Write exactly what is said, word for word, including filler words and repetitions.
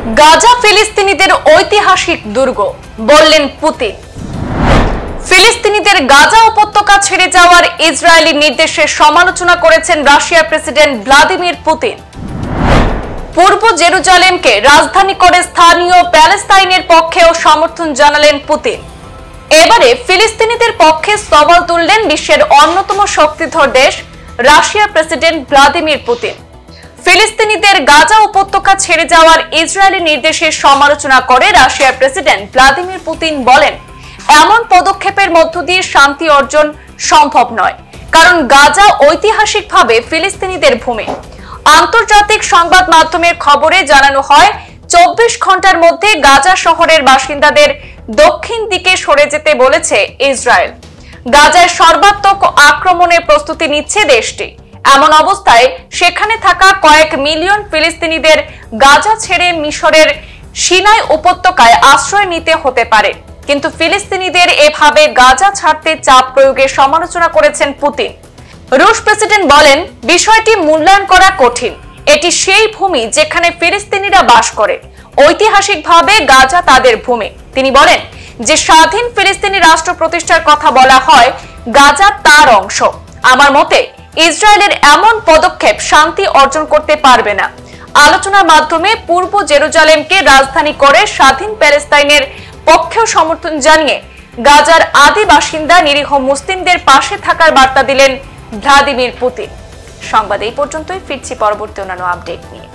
গাজা ফিলিস্তিনিদের ঐতিহাসিক দুর্গ বললেন পুতিন। ফিলিস্তিনিদের গাজা উপত্যকা ছেড়ে যাওয়ার ইসরায়েলি নির্দেশের সমালোচনা করেছেন রাশিয়ার প্রেসিডেন্ট ভ্লাদিমির পুতিন। পূর্ব জেরুজালেমকে রাজধানী করে স্থানীয় প্যালেস্তাইনের পক্ষেও সমর্থন জানালেন পুতিন। এবারে ফিলিস্তিনিদের পক্ষে সওয়াল তুললেন বিশ্বের অন্যতম শক্তিধর দেশ রাশিয়ার প্রেসিডেন্ট ভ্লাদিমির পুতিন। ফিলিস্তিনিদের গাজা উপত্যকা ছেড়ে যাওয়ার ইসরায়েলি নির্দেশের সমালোচনা করে রাশিয়ার প্রেসিডেন্ট ভ্লাদিমির পুতিন বলেন, এমন পদক্ষেপের মধ্য দিয়ে শান্তি অর্জন সম্ভব নয়, কারণ গাজা ঐতিহাসিকভাবে ফিলিস্তিনিদের ভূমি। আন্তর্জাতিক সংবাদ মাধ্যমের খবরে জানানো হয়, চব্বিশ ঘন্টার মধ্যে গাজা শহরের বাসিন্দাদের দক্ষিণ দিকে সরে যেতে বলেছে ইসরায়েল। গাজায় সর্বাত্মক আক্রমণের প্রস্তুতি নিচ্ছে দেশটি। এমন অবস্থায় সেখানে থাকা কয়েক মিলিয়ন ফিলিস্তিনিদের গাজা ছেড়ে মিশরের সিনাই উপত্যকায় আশ্রয় নিতে হতে পারে। কিন্তু ফিলিস্তিনিদের এভাবে গাজা ছাড়তে চাপ প্রয়োগের সমালোচনা করেছেন পুতিন। রুশ প্রেসিডেন্ট বলেন, বিষয়টি মূল্যায়ন করা কঠিন। এটি সেই ভূমি যেখানে ফিলিস্তিনিরা বাস করে। ঐতিহাসিকভাবে গাজা তাদের ভূমি। তিনি বলেন যে স্বাধীন ফিলিস্তিনি রাষ্ট্র প্রতিষ্ঠার কথা বলা হয়, গাজা তার অংশ। আমার মতে ইসরায়েলের এমন পদক্ষেপ শান্তি অর্জন করতে পারবে না। আলোচনার মাধ্যমে পূর্ব জেরুজালেমকে রাজধানী করে স্বাধীন প্যালেস্তাইনের পক্ষেও সমর্থন জানিয়ে গাজার আদি বাসিন্দা নিরীহ মুসলিমদের পাশে থাকার বার্তা দিলেন ভ্লাদিমির পুতিন। সংবাদ এই পর্যন্তই, ফিরছি পরবর্তী অন্যান্য আপডেট নিয়ে।